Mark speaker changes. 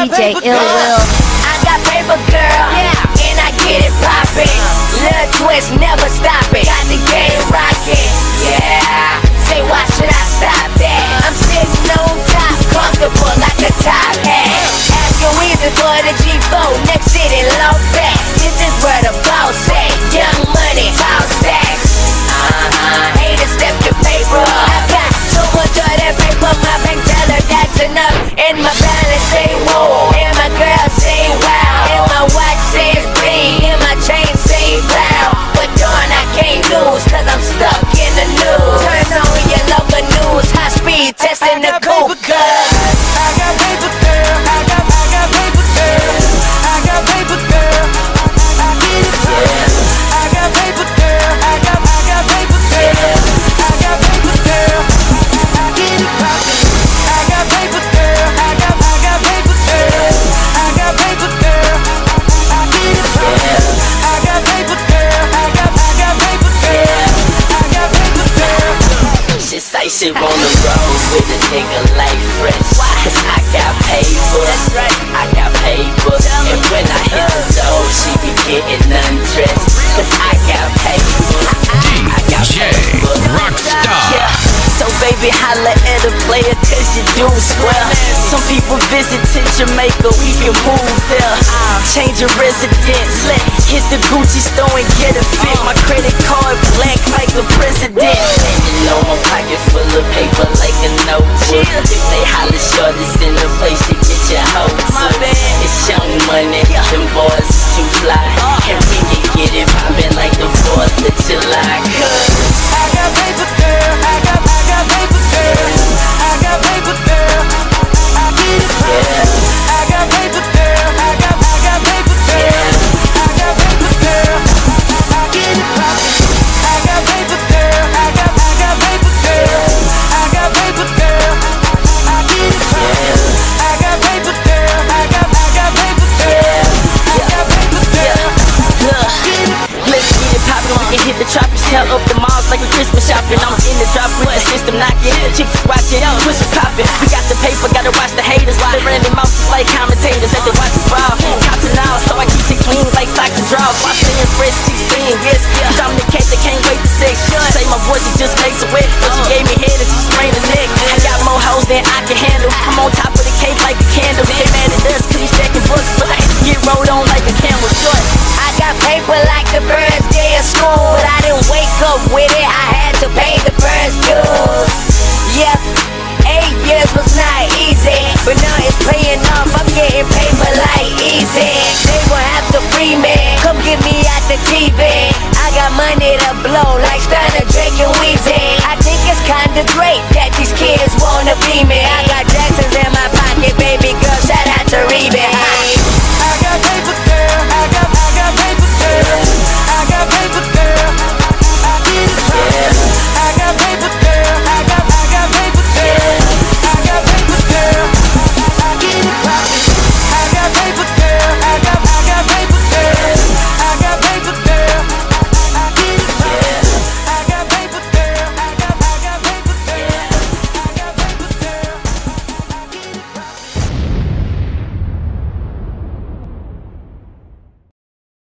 Speaker 1: DJ Ill Will.
Speaker 2: I got paper, girl, and I get it poppin'. Lil' twist, never stop it. Got the game rockin', yeah. Say, why should I stop that? I'm sitting on top, comfortable like a top hat. Asking reason for the G4, next city, low back. This is where the boss at. Young money, tall stacks. Haters, step your paper up. I got so much of that paper, my bank teller, that's enough. And my balance say whoa, and my girl say wow, and my watch says bling, and my chain say blow. But darn, I can't lose, cause I'm stuck in the news. Turn on your local news, high speed testing the coupe.
Speaker 3: I got paper, girl. I got paper, girl. I got paper, girl. I get it poppin'. I got paper, girl. I got paper, girl. I got paper, girl. I get it poppin'. I got paper, girl. I got paper, girl. I got paper, girl. I get it poppin'. I got paper, girl. I got paper, girl. I got paper, girl.
Speaker 4: Shit say shit on the road with a nigga like Fresh. Cause I got paper, I got paper. And when I hit the door, she be getting undressed. Cause I got paper, I got paper.
Speaker 5: Rockstar.
Speaker 4: So baby, holla at a player cause you do swell. Some people visit to Jamaica, we can move there. Change your residence, let's hit the Gucci store and get a fit. My credit card blank like the president. And you know my pockets full of paper like a notebook. If they holla short, it's in the place to get your hoe to. It's young money, them boys is too fly. And we can get it poppin' like the 4th of July.
Speaker 3: I got paper, girl. I got paper, girl. I got paper, girl. I get it poppin'. I got paper, girl. I got paper, girl. I got paper, girl. I get it poppin'. I got paper, girl. I got paper, girl. I got paper, girl. I get it poppin'. I got paper, girl. I got paper, girl. I got paper, girl.
Speaker 4: Let's get it poppin', we can hit the tropics. Tell up the malls like a Christmas shopping. I'm in the drop with the system knocking. Chicks is watching, twist is poppin'. We got the paper, gotta watch the haters. They ran their mouths like commentators as they watch us ball. Cops and all, so I keep it clean like soccer draws. My singing fresh, she's singing, yes. Cause I'm the cat that can't wait to sex. Say my voice, it just makes it wet. So she gave me head and she sprained the neck. I got more hoes than I can handle.